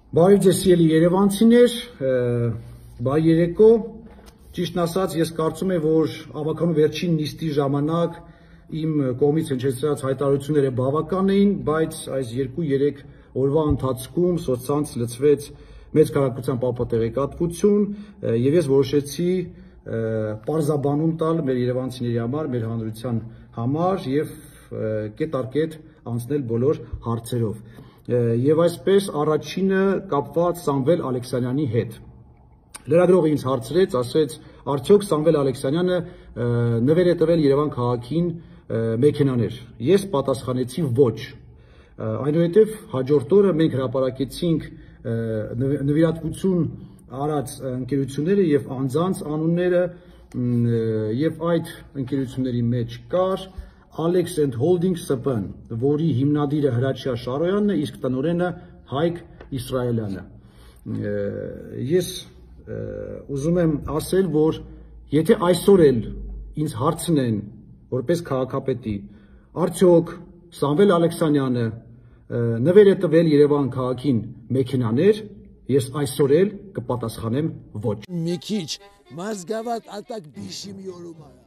Բարև ձեզ սիրելի երևանցիներ, բայ երեկո, ճիշտն ասած, ես կարծում եմ, որ ավականու վերջին նիստի ժամանակ իմ կողմից հնչեցրած հայտարարությունները բավական էին, բայց այս 2-3 օրվա ընթացքում սոցցանց լցվեց մեծ քանակությամբ ապատեղեկատվություն եւ ես որոշեցի պարզաբանում տալ մեր երևանցիների համար, մեր հանրության համար եւ կետ առ կետ անցնել բոլոր հարցերով։ Եվ այսպես առաջինը կապված Սամվել Ալեքսանյանի հետ։ Լրագրողը ինձ հարցրեց, ասեց, արդյոք Սամվել Ալեքսանյանը նվեր է տվել Երևան քաղաքին մեքենաներ։ Ես պատասխանեցի ոչ։ Այնուհետև հաջորդ օրը մենք հրապարակեցինք նվիրատվություն արած ընկերությունները եւ անձանց անունները եւ այդ ընկերությունների մեջ կար Alex and Holding SPN, որի հիմնադիրը Հրաչյա Շարոյանն է, իսկ տնօրենը Հայկ Իսրայելյանը։ Ես ուզում եմ ասել, որ եթե այսօր էլ ինձ հարցնեն, որպես քաղաքապետի, արդյոք Սամվել Ալեքսանյանը նվեր է տվել Երևան քաղաքին մեքենաներ, ես այսօր էլ կպատասխանեմ ոչ։ Մի քիչ մազգավատ ատակ բիշի մի օրում